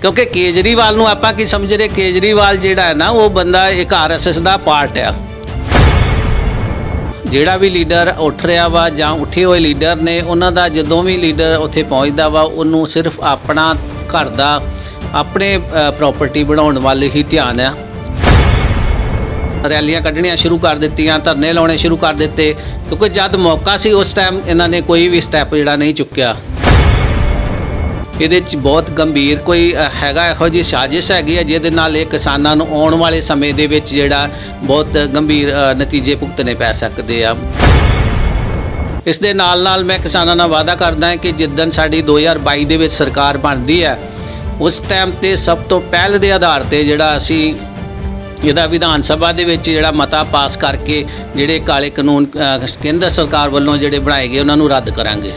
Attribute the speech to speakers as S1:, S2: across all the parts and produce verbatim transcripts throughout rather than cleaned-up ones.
S1: क्योंकि केजरीवाल नूं आपां की समझ रहे, केजरीवाल जिहड़ा है ना वो बंदा एक आर एस एस का पार्ट है। जिहड़ा भी लीडर उठ रहा वा जां उठे हुए लीडर ने उन्हां दा जदों भी लीडर उत्थे पहुँचदा वा उन्होंने सिर्फ अपना घर दा अपने प्रॉपर्टी बनाउण वाल ही ध्यान है। रैलियां कढ़नियां शुरू कर दित्तियां, धरने लाने शुरू कर दिते, क्योंकि जब मौका सी उस टाइम इन्होंने कोई भी स्टैप जिहड़ा नहीं चुक्या। ये बहुत गंभीर कोई हैगा इहो जी साजिश हैगी है जिहदे नाल ये किसानां नूं आउण वाले समय दे विच जिहड़ा बहुत गंभीर नतीजे भुगतने पै सकदे आ। इस दे नाल नाल मैं किसानां नाल वादा करदा है कि जिद्दन साडी दो हज़ार बाई दे विच सरकार बनदी है उस टाइम ते सब तो पहल दे आधार ते जिहड़ा असीं ਇਹਦਾ विधान सभा ਦੇ ਵਿੱਚ ਜਿਹੜਾ ਮਤਾ ਪਾਸ ਕਰਕੇ ਜਿਹੜੇ ਕਾਲੇ ਕਾਨੂੰਨ ਕੇਂਦਰ ਸਰਕਾਰ ਵੱਲੋਂ ਜਿਹੜੇ ਬਣਾਏ ਗਏ ਉਹਨਾਂ ਨੂੰ ਰੱਦ ਕਰਾਂਗੇ।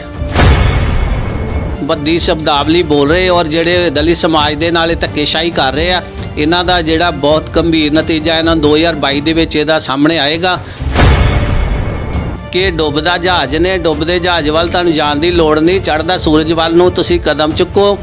S1: ਬੱਦੀ ਸ਼ਬਦਾਵਲੀ ਬੋਲ ਰਹੇ ਔਰ ਜਿਹੜੇ ਦਲਿਤ ਸਮਾਜ ਦੇ ਨਾਲ ਧੱਕੇਸ਼ਾਹੀ ਕਰ ਰਹੇ ਆ ਇਹਨਾਂ ਦਾ ਜਿਹੜਾ ਬਹੁਤ ਗੰਭੀਰ ਨਤੀਜਾ ਇਹਨਾਂ ਦੋ ਹਜ਼ਾਰ ਬਾਈ ਦੇ ਵਿੱਚ ਇਹਦਾ ਸਾਹਮਣੇ ਆਏਗਾ ਕਿ ਡੁੱਬਦਾ ਜਹਾਜ਼ ਨੇ ਡੁੱਬਦੇ ਜਹਾਜ਼ ਵੱਲ ਤੁਹਾਨੂੰ ਜਾਣ ਦੀ ਲੋੜ ਨਹੀਂ, ਚੜ੍ਹਦਾ ਸੂਰਜ ਵੱਲ ਨੂੰ ਤੁਸੀਂ ਕਦਮ ਚੁੱਕੋ।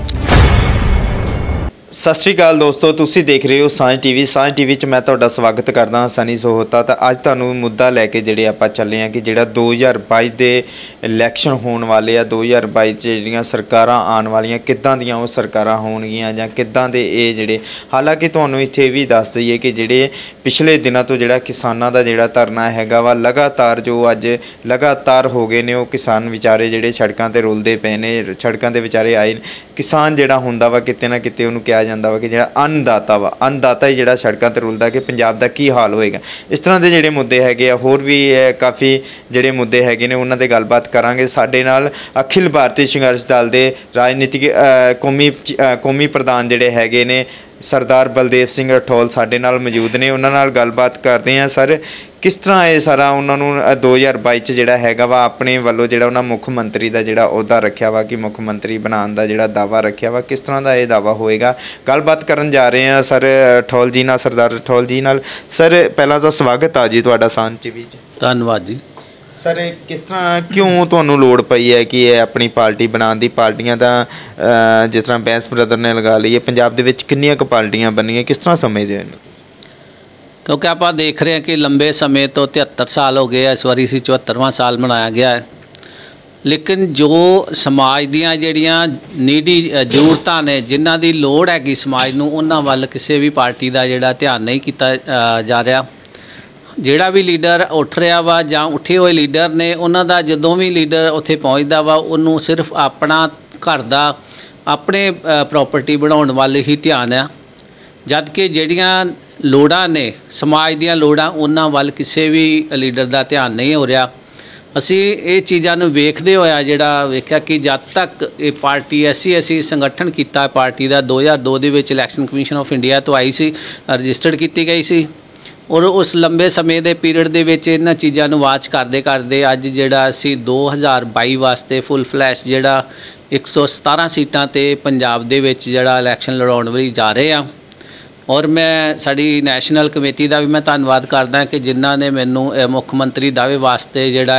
S2: सत श्री अकाल दोस्तों, तुसी देख रहे हो सांझ टीवी। सांझ टीवी च मैं तुहाडा स्वागत करदा हां सनी सोहता। तो अज तुहानूं मुद्दा लैके जिहड़े आपां चले हैं कि जिहड़ा दो हज़ार बाई दे इलैक्शन होने वाले आ, दो हज़ार बाई च जिहड़ियां सरकारां आउण वालियां किद्दां दीयां ओह सरकारां होणगीयां जां किद्दां दे इह जिहड़े। हालांकि तुहानूं इत्थे भी दस दईए कि जिहड़े पिछले दिनां तो जिहड़ा किसानां दा जिहड़ा धरना हैगा वा लगातार जो अज लगातार हो गए ने, ओह किसान विचारे जिहड़े सड़कां ते रुलदे पए ने, सड़कां ते विचारे आए। किसान जिहड़ा हुंदा वा किते ना किते उहनूं किहा ਜਾਂਦਾ ਵਾ ਕਿ ਜਿਹੜਾ ਅੰਨਦਾਤਾ ਵਾ ਅੰਨਦਾਤਾ ਹੀ ਜਿਹੜਾ ਸੜਕਾਂ ਤੇ ਰੁਲਦਾ ਕਿ ਪੰਜਾਬ ਦਾ ਕੀ ਹਾਲ ਹੋਏਗਾ। ਇਸ ਤਰ੍ਹਾਂ ਦੇ ਜਿਹੜੇ ਮੁੱਦੇ ਹੈਗੇ ਆ, ਹੋਰ ਵੀ ਕਾਫੀ ਜਿਹੜੇ ਮੁੱਦੇ ਹੈਗੇ ਨੇ ਉਹਨਾਂ 'ਤੇ ਗੱਲਬਾਤ ਕਰਾਂਗੇ। ਸਾਡੇ ਨਾਲ ਅਖਿਲ ਭਾਰਤੀ ਸੰਘਰਸ਼ ਦਲ ਦੇ ਰਾਜਨੀਤਿਕ ਕੌਮੀ ਕੌਮੀ ਪ੍ਰਧਾਨ ਜਿਹੜੇ ਹੈਗੇ ਨੇ सरदार बलदेव सिंह राठौल साडे नाल मौजूद ने, उन्हां नाल गलबात करते हैं। सर, किस तरह ये सारा उन्होंने दो हज़ार बाई च जिहड़ा हैगा वा अपने वालों जिहड़ा उन्हां मुख मंत्री दा जिहड़ा अहुदा रखिया वा कि मुख मंत्री बनाउण दा जिहड़ा दावा रखिया वा, किस तरह दा ये दावा होएगा, गलबात करन जा रहे हैं सर राठौल जी नाल, सरदार राठौल जी नाल। सर पहला तो स्वागत आ जी तुहाडा सांझ टीवी च।
S1: धन्नवाद जी।
S2: सर किस तरह क्यों तुहानूं लोड़ पई है कि ये अपनी पार्टी बनाउण दी? पार्टियां दा जिस तरह बैंस ब्रदर ने लगा ली है, पंजाब दे विच किन्नियां क पार्टियां बनियां, किस तरह समझदे हो?
S1: क्योंकि आप देख रहे हैं कि लंबे समय तो तिहत्तर साल हो गए, इस बारी से चौहत्तरवां साल मनाया गया है, लेकिन जो समाज दीयां जिहड़ियां नीडी जरूरतां ने जिन्हां दी लोड़ हैगी समाज नूं उन्हां वल किसी भी पार्टी दा जिहड़ा ध्यान नहीं कीता जा रहा। जिहड़ा भी लीडर उठ रहा वा जां उठे हुए लीडर ने उन्हां दा जदों भी लीडर उत्थे पहुँचदा वा उन्होंने सिर्फ अपना घर दा अपने प्रॉपर्टी बनाउण वाल ही ध्यान है, जबकि जिहड़ियां लोड़ां ने समाज दीयां लोड़ां उन्हां वल किसी भी लीडर दा ध्यान नहीं हो रहा। असी ये चीज़ां नूं वेखदे होया जिहड़ा वेख्या कि जद तक ये पार्टी ऐसी ऐसी संगठन कीता पार्टी दा दो हज़ार दो दे विच इलैक्शन कमीशन ऑफ इंडिया तो आई सी, रजिस्टर्ड की गई सी और उस लंबे समय के पीरियड के विच इन्हां चीज़ां नूं वाच करते करते अज जिहड़ा असीं दो हज़ार बाई वास्ते फुल फ्लैश जिहड़ा एक सौ सतारह सीटां ते पंजाब दे विच जिहड़ा इलैक्शन लड़ाउण लई जा रहे हैं। और मैं साडी नैशनल कमेटी का भी मैं धन्नवाद करदा कि जिन्हां ने मैनूं मुख मंत्री दावे वास्ते जिहड़ा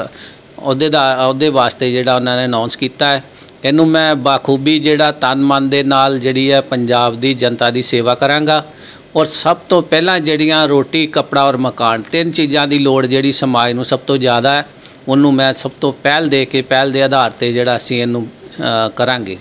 S1: अहुदे दा अहुदे वास्ते जिहड़ा उन्होंने अनाउंस किया है, इनू मैं बाखूबी जिहड़ा तन मन दे नाल जिहड़ी है पंजाब दी जनता दी सेवा करांगा। और सब तो पहला जिहड़ियां रोटी कपड़ा और मकान तीन चीज़ां दी लोड़ जिहड़ी समाज नूं सब तो ज़्यादा है, उन्होंने मैं सब तो पहल दे के पहल के आधार पर जिहड़ा असीं इहनूं करांगे।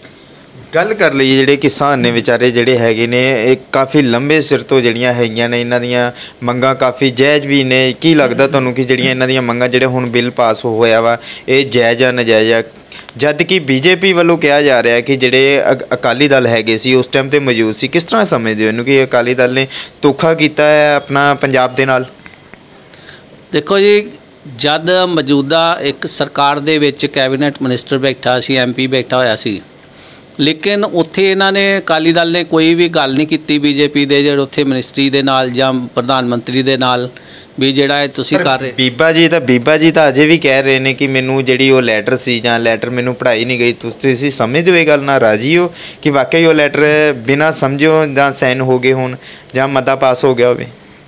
S2: गल कर लईए जिहड़े किसान ने विचारे जिहड़े हैगे ने एक काफ़ी लंबे सिर तो जिहड़ियां हैगियां ने, इन्हां दीयां मंगां काफ़ी जायज़ भी ने। की लगदा तुहानूं कि जिहड़ियां इन्हां दीयां मंगां जिहड़े हुण बिल पास होया वा ये जायज़ आ नजायज़ आ? जद कि बीजेपी वालों कहा जा रहा है कि जिहड़े अकाली दल हैगे सी उस टाइम ते मौजूद सी, किस तरह समझदे हो इहनूं कि अकाली दल ने धोखा कीता है अपना पंजाब दे नाल?
S1: देखो जी, जद मौजूदा एक सरकार दे विच कैबिनेट मिनिस्टर बैठा सी, एम पी बैठा होया सी, लेकिन उत्थे इन्हां ने अकाली दल ने कोई भी गल नहीं कीती बीजेपी दे जिहड़े उत्थे मिनिस्ट्री दे नाल जां प्रधानमंत्री दे नाल भी जिहड़ा तुसीं कर रहे। बीबा जी तां बीबा जी तां अजे भी कह रहे ने कि मैनूं जिहड़ी वो लैटर सी जां लैटर मैनूं पढ़ाई नहीं गई। तुसीं समझदे हो इह गल नाल राजी हो कि वाकई वो लैटर बिना समझो जां साइन हो गए होण जां मता पास हो गया होवे?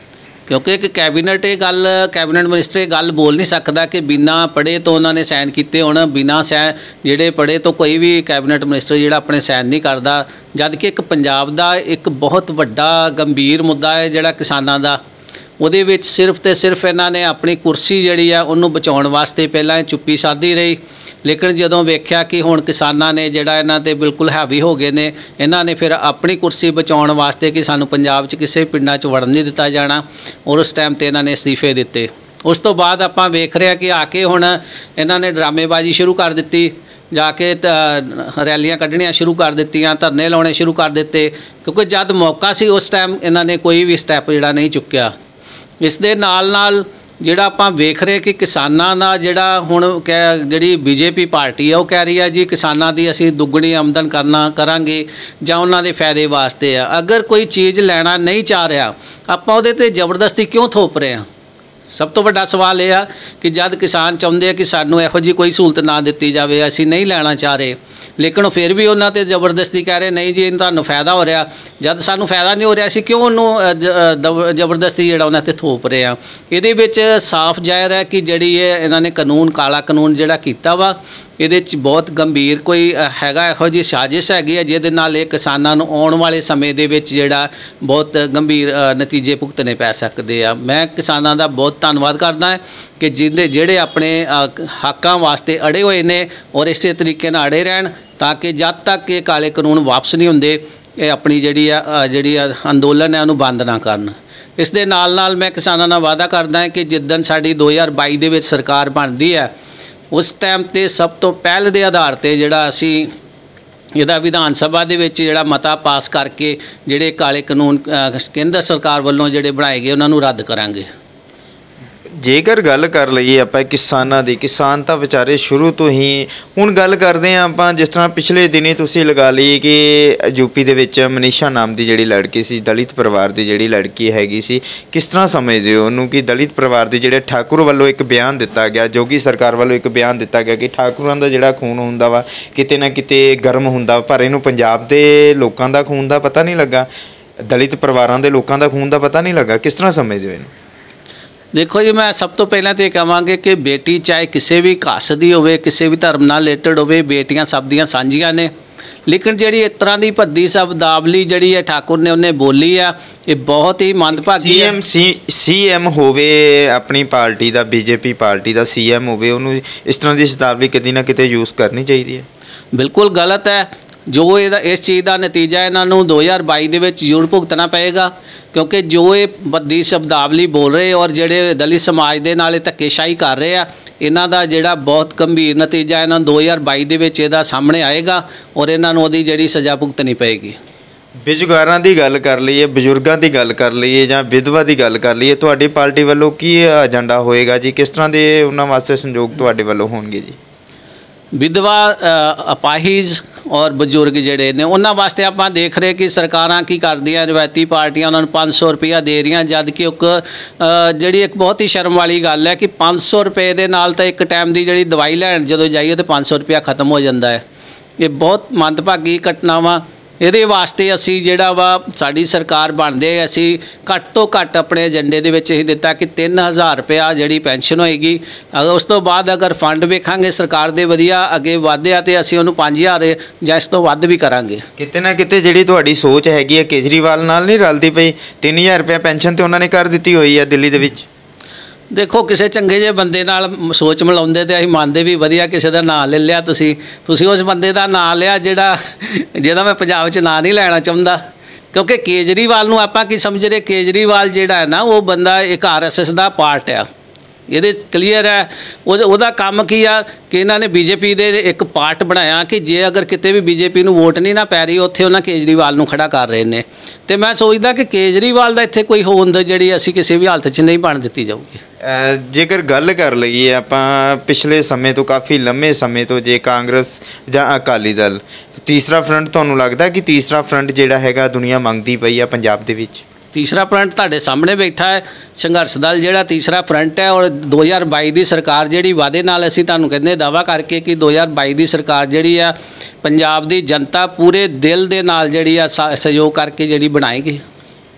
S1: क्योंकि एक कैबिनेट ये गल कैबिनेट मिनिस्टर ये गल बोल नहीं सकता कि बिना पढ़े तो उन्होंने सैन किए होने, बिना सैन जिहड़े पढ़े तो कोई भी कैबिनेट मिनिस्टर जिहड़ा अपने सैन नहीं करता। जद कि एक पंजाब दा एक बहुत वड्डा गंभीर मुद्दा है जिहड़ा किसानां दा, ਉਹਦੇ ਵਿੱਚ सिर्फ तो सिर्फ इन्होंने अपनी कुर्सी जी है उन्होंने बचाने वास्ते पहला चुप्पी साधी रही, लेकिन जदों वेख्या कि हुण किसानां ने जिहड़ा इन्हां ते बिल्कुल हैवी हो गए ने, इन्हां ने फिर अपनी कुर्सी बचाने वास्ते कि सानूं पंजाब च किसी पिंडां च वड़न नहीं दिता जाना, और उस टाइम ते इन्हां ने इस्तीफे दिते। उस तो बाद आपां वेख रहे कि आके हुण इन्हां ने ड्रामेबाजी शुरू कर दित्ती, जाके रैलियां कढ़नियां शुरू कर दित्तियां, धरने लाने शुरू कर दिते, क्योंकि जद मौका सी उस टाइम इन्हां ने कोई भी स्टैप जिहड़ा नहीं चुक्या। इस दे नाल नाल जिहड़ा आपां वेख रहे कि किसानां दा जिहड़ा हुण कह जिहड़ी बीजेपी पार्टी है वो कह रही है जी किसानां दी असीं दुगनी आमदन करना करांगे जां उन्हां दे फायदे वास्ते आ। अगर कोई चीज़ लैना नहीं चाह रहा आपां उहदे ते जबरदस्ती क्यों थोप रहे हैं? सब तो वड्डा सवाल यह आ कि जद किसान चाहुंदे आ कि सानूं इहो जी कोई सहूलत ना दित्ती जावे, असीं नहीं लैना चाह रहे, लेकिन फिर भी उन्हां ते जबरदस्ती कह रहे नहीं जी तुहानूं फायदा हो रहा, जद सानूं फायदा नहीं हो रहा असीं क्यों उन्होंने जबरदस्ती जिहड़ा उन्हां ते थोप रहे हैं। इहदे विच साफ जाहिर है कि जिहड़ी ये इन्हां ने कानून काला कानून जिहड़ा कीता वा ਇਹਦੇ 'ਚ ਬਹੁਤ ਗੰਭੀਰ ਕੋਈ ਹੈਗਾ ਇਹੋ ਜਿਹੀ ਸਾਜ਼ਿਸ਼ ਹੈਗੀ ਹੈ ਜਿਹਦੇ ਨਾਲ ਇਹ ਕਿਸਾਨਾਂ ਨੂੰ ਆਉਣ ਵਾਲੇ ਸਮੇਂ ਦੇ ਵਿੱਚ ਜਿਹੜਾ ਬਹੁਤ ਗੰਭੀਰ ਨਤੀਜੇ ਭੁਗਤਣੇ ਪੈ ਸਕਦੇ ਆ। ਮੈਂ ਕਿਸਾਨਾਂ ਦਾ ਬਹੁਤ ਧੰਨਵਾਦ ਕਰਦਾ ਕਿ ਜਿਹਦੇ ਜਿਹੜੇ ਆਪਣੇ ਹੱਕਾਂ ਵਾਸਤੇ ਅੜੇ ਹੋਏ ਨੇ ਔਰ ਇਸੇ ਤਰੀਕੇ ਨਾਲ ਅੜੇ ਰਹਿਣ ਤਾਂ ਕਿ ਜਦ ਤੱਕ ਇਹ ਕਾਲੇ ਕਾਨੂੰਨ ਵਾਪਸ ਨਹੀਂ ਹੁੰਦੇ ਇਹ ਆਪਣੀ ਜਿਹੜੀ ਆ ਜਿਹੜੀ ਅੰਦੋਲਨ ਹੈ ਉਹਨੂੰ ਬੰਦ ਨਾ ਕਰਨ। ਇਸ ਦੇ ਨਾਲ ਨਾਲ ਮੈਂ ਕਿਸਾਨਾਂ ਨਾਲ ਵਾਅਦਾ ਕਰਦਾ ਕਿ ਜਿੱਦਣ ਸਾਡੀ ਦੋ ਹਜ਼ਾਰ ਬਾਈ ਦੇ ਵਿੱਚ ਸਰਕਾਰ ਬਣਦੀ ਹੈ उस टाइम ते सब तो पहल के आधार पर जोड़ा असी इहदा विधान सभा दे विच जिहड़ा मता पास करके जिहड़े काले कानून केंद्र सरकार वालों जिहड़े बनाए गए उन्हां नूं रद्द करांगे।
S2: जेकर गल कर लईए आपां किसानां दी, किसान तां विचारे शुरू तो ही हुण गल करदे आं आपां जिस तरह पिछले दिनी तुसीं लगा लई कि यूपी दे विच मनीषा नाम दी जिहड़ी लड़की सी दलित परिवार दी जिहड़ी लड़की हैगी सी, किस तरह समझदे हो उहनूं कि दलित परिवार दे जिहड़े ठाकुर वालों एक बयान दिता गया, जोगी सरकार वालों एक बयान दिता गया कि ठाकुरां दा जिहड़ा खून हुंदा वा किते ना किते गर्म हुंदा, पर इहनूं पंजाब दे लोकां दा खून दा पता नहीं लगा, दलित परिवारां दे लोकां दा खून दा पता नहीं लगा, किस तरह समझदे हो इहनूं?
S1: देखो जी मैं सब तो पहले तो यह कहांगे कि बेटी चाहे किसी भी कास्ट की होवे, किसी भी धर्म नाल रिलेटेड होवे, बेटियां सब दियां सांझियां ने, लेकिन जिहड़ी इस तरह की भद्दी शब्दावली जिहड़ी है ठाकुर ने उन्हें बोली है ये बहुत ही मंदभागी है।
S2: सी सी एम होवे अपनी पार्टी का, बीजेपी पार्टी का सी एम होवे उन्होंने इस तरह की शब्दावली किते ना किते यूज़ करनी चाहिए है।
S1: बिल्कुल गलत है। जो ये इस चीज़ का नतीजा इन्हों दो हज़ार बाई के जरूर भुगतना पएगा, क्योंकि जो ये बद्दी शब्दावली बोल रहे और जोड़े दलित समाज के नाल धक्केशाही कर रहे हैं इन्हों का जोड़ा बहुत गंभीर नतीजा इन्हों दो हज़ार बाई के सामने आएगा और इन्हों की जी सज़ा भुगतनी पएगी।
S2: बेजुगारां दी गल कर लईए, बजुर्गों की गल कर लईए जां विधवा की गल कर लईए, तुहाडी पार्टी वालों की एजेंडा होएगा जी, किस तरह के उन्हां वास्ते संयोग तुहाडे वालों होणगे जी?
S1: विधवा अपाहिज और बजुर्ग जिहड़े ने उन्हां वास्ते आपां देख रहे कि सरकारां की करदियां, रवायती पार्टियां उन्हां नूं पाँच सौ रुपया दे रही, जबकि एक जिहड़ी एक बहुत ही शर्म वाली गल है कि पाँच सौ रुपये दे नाल तां एक टाइम की जिहड़ी दवाई लैण जदों जाइए तो पाँच सौ रुपया खत्म हो जाता है। ये बहुत मंदभागी घटना वा। ਇਹਦੇ ਵਾਸਤੇ ਅਸੀਂ ਜਿਹੜਾ ਵਾ ਸਾਡੀ ਸਰਕਾਰ ਬਣਦੇ ਅਸੀਂ ਘੱਟ ਤੋਂ ਘੱਟ ਆਪਣੇ ਏਜੰਡੇ ਦੇ ਵਿੱਚ ਇਹ ਦਿੱਤਾ ਕਿ ਤਿੰਨ ਹਜ਼ਾਰ ਰੁਪਇਆ ਜਿਹੜੀ ਪੈਨਸ਼ਨ ਹੋਏਗੀ। ਅਗਰ ਉਸ ਤੋਂ ਬਾਅਦ ਅਗਰ ਫੰਡ ਵੇਖਾਂਗੇ ਸਰਕਾਰ ਦੇ ਵਧੀਆ ਅੱਗੇ ਵਧਿਆ ਤੇ ਅਸੀਂ ਉਹਨੂੰ ਪੰਜ ਹਜ਼ਾਰ ਜਾਂ ਇਸ ਤੋਂ ਵੱਧ ਵੀ ਕਰਾਂਗੇ।
S2: ਕਿਤੇ ਨਾ ਕਿਤੇ ਜਿਹੜੀ ਤੁਹਾਡੀ ਸੋਚ ਹੈਗੀ ਹੈ ਕੇਜਰੀਵਾਲ ਨਾਲ ਨਹੀਂ ਰਲਦੀ ਪਈ। ਤਿੰਨ ਹਜ਼ਾਰ ਰੁਪਇਆ ਪੈਨਸ਼ਨ ਤੇ ਉਹਨਾਂ ਨੇ ਕਰ ਦਿੱਤੀ ਹੋਈ ਹੈ ਦਿੱਲੀ ਦੇ ਵਿੱਚ।
S1: देखो किसी चंगे जे बंदे नाल सोच मिलाउंदे ते असीं मंनदे भी वधिया किसी दा नाम ले लिया तुसीं तुसीं उस बंदे दा नाम लिया जिहड़ा जिहदा मैं पंजाब च नाम नहीं लैना चाहुंदा, क्योंकि केजरीवाल नूं आपां की समझ रहे केजरीवाल जिहड़ा है ना वो बंदा एक आर एस एस दा पार्ट है। ये क्लीयर है ਉਹਦਾ ਕੰਮ ਕੀ ਆ कि इन्होंने बीजेपी ਦੇ एक पार्ट बनाया कि जे अगर किते भी बीजेपी ਨੂੰ वोट नहीं ना पै रही उत्थे उन्हां केजरीवाल ਨੂੰ खड़ा कर रहे हैं। तो मैं सोचदा कि केजरीवाल ਦਾ ਇੱਥੇ कोई होंद ਜਿਹੜੀ ਅਸੀਂ ਕਿਸੇ भी हालत 'ਚ नहीं बन ਦਿੱਤੀ जाऊगी।
S2: जेकर गल कर लईए आपां पिछले समय तो काफ़ी लंबे समय तो जे कांग्रेस जां अकाली दल तीसरा फ्रंट तुहानूं लगदा कि तीसरा फ्रंट जिहड़ा हैगा दुनिया मंगदी पई आ पंजाब दे विच?
S1: तीसरा फ्रंट तुहाडे सामने बैठा है संघर्ष दल जिहड़ा तीसरा फ्रंट है और दो हज़ार बाई की सरकार जिहड़ी वादे नाल असीं तुहानूं कहंदे दावा करके कि दो हज़ार बाई की सरकार जिहड़ी आ पंजाब की जनता पूरे दिल दे नाल जिहड़ी आ सहयोग करके जिहड़ी बनाएगी।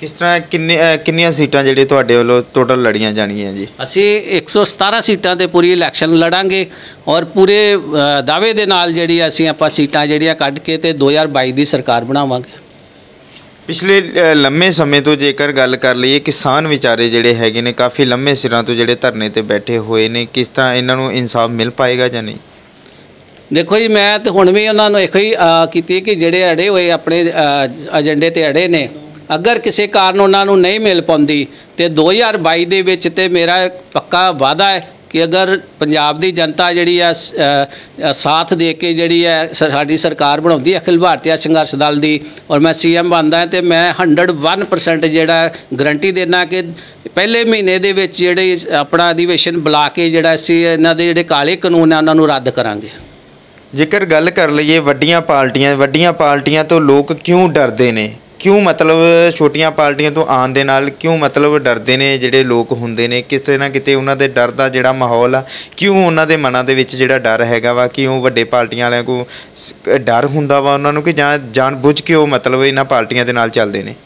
S2: ਕਿਸ ਤਰ੍ਹਾਂ ਕਿੰਨੇ ਅ, ਕਿੰਨੀਆਂ ਸੀਟਾਂ ਜਿਹੜੇ ਤੁਹਾਡੇ ਵੱਲੋਂ ਟੋਟਲ ਲੜੀਆਂ ਜਾਣਗੀਆਂ ਜੀ?
S1: ਅਸੀਂ ਇੱਕ ਸੌ ਸਤਾਰਾਂ ਸੀਟਾਂ ਤੇ ਪੂਰੀ ਇਲੈਕਸ਼ਨ ਲੜਾਂਗੇ ਔਰ ਪੂਰੇ ਅ, ਦਾਅਵੇ ਦੇ ਨਾਲ ਜਿਹੜੀ ਅਸੀਂ ਆਪਾਂ ਸੀਟਾਂ ਜਿਹੜੀਆਂ ਕੱਢ ਕੇ ਤੇ ਦੋ ਹਜ਼ਾਰ ਬਾਈ ਦੀ ਸਰਕਾਰ ਬਣਾਵਾਂਗੇ।
S2: ਪਿਛਲੇ ਅ, ਲੰਮੇ ਸਮੇਂ ਤੋਂ ਜੇਕਰ ਗੱਲ ਕਰ ਲਈਏ, ਕਿਸਾਨ ਵਿਚਾਰੇ ਜਿਹੜੇ ਹੈਗੇ ਨੇ ਕਾਫੀ ਲੰਮੇ ਸਿਰਾਂ ਤੋਂ ਜਿਹੜੇ ਧਰਨੇ ਤੇ ਬੈਠੇ ਹੋਏ ਨੇ, ਕਿਸ ਤਰ੍ਹਾਂ ਇਹਨਾਂ ਨੂੰ ਇਨਸਾਫ ਮਿਲ ਪਾਏਗਾ ਜਾਂ ਨਹੀਂ?
S1: ਦੇਖੋ ਜੀ, ਮੈਂ ਤੇ ਹੁਣ ਵੀ ਉਹਨਾਂ ਨੂੰ ਇਹੋ ਹੀ ਅ, ਕੀਤੀ ਕਿ ਜਿਹੜੇ ਅੜੇ ਹੋਏ ਆਪਣੇ ਅ, ਏਜੰਡੇ ਤੇ ਅੜੇ ਨੇ, ਅਗਰ ਕਿਸੇ ਕਾਰਨ ਉਹਨਾਂ ਨੂੰ ਨਹੀਂ ਮਿਲ ਪਾਉਂਦੀ ਤੇ ਦੋ ਹਜ਼ਾਰ ਬਾਈ ਦੇ ਵਿੱਚ ਤੇ ਮੇਰਾ ਪੱਕਾ ਵਾਅਦਾ ਹੈ ਕਿ ਅਗਰ ਪੰਜਾਬ ਦੀ ਜਨਤਾ ਜਿਹੜੀ ਆ ਸਾਥ ਦੇ ਕੇ ਜਿਹੜੀ ਹੈ ਸਾਡੀ ਸਰਕਾਰ ਬਣਾਉਂਦੀ ਅਖਿਲ ਭਾਰਤੀ ਸੰਘਰਸ਼ ਦਲ ਦੀ ਔਰ ਮੈਂ ਸੀਐਮ ਬਣਦਾ ਤੇ ਮੈਂ ਇੱਕ ਸੌ ਇੱਕ ਪਰਸੈਂਟ ਜਿਹੜਾ ਗਰੰਟੀ ਦੇਣਾ ਕਿ ਪਹਿਲੇ ਮਹੀਨੇ ਦੇ ਵਿੱਚ ਜਿਹੜੇ ਆਪਣਾ ਅਧਿਵੇਸ਼ਨ ਬੁਲਾ ਕੇ ਜਿਹੜਾ ਅਸੀਂ ਇਹਨਾਂ ਦੇ ਜਿਹੜੇ ਕਾਲੇ ਕਾਨੂੰਨ ਆ ਉਹਨਾਂ ਨੂੰ ਰੱਦ ਕਰਾਂਗੇ।
S2: ਜੇਕਰ ਗੱਲ ਕਰ ਲਈਏ ਵੱਡੀਆਂ ਪਾਰਟੀਆਂ ਵੱਡੀਆਂ ਪਾਰਟੀਆਂ ਤੋਂ ਲੋਕ ਕਿਉਂ ਡਰਦੇ ਨੇ? ਕਿਉਂ ਮਤਲਬ ਛੋਟੀਆਂ ਪਾਰਟੀਆਂ ਤੋਂ ਆਉਣ ਦੇ ਨਾਲ ਕਿਉਂ ਮਤਲਬ ਡਰਦੇ ਨੇ ਜਿਹੜੇ ਲੋਕ ਹੁੰਦੇ ਨੇ? ਕਿਤੇ ਨਾ ਕਿਤੇ ਉਹਨਾਂ ਦੇ ਡਰ ਦਾ ਜਿਹੜਾ ਮਾਹੌਲ ਆ, ਕਿਉਂ ਉਹਨਾਂ ਦੇ ਮਨਾਂ ਦੇ ਵਿੱਚ ਜਿਹੜਾ ਡਰ ਹੈਗਾ ਵਾ, ਕਿਉਂ ਵੱਡੇ ਪਾਰਟੀਆਂ ਵਾਲਿਆਂ ਕੋ ਡਰ ਹੁੰਦਾ ਵਾ ਉਹਨਾਂ ਨੂੰ ਕਿ ਜਾਂ ਜਾਣ ਬੁੱਝ ਕੇ ਉਹ ਮਤਲਬ ਇਹਨਾਂ ਪਾਰਟੀਆਂ ਦੇ ਨਾਲ ਚੱਲਦੇ ਨੇ?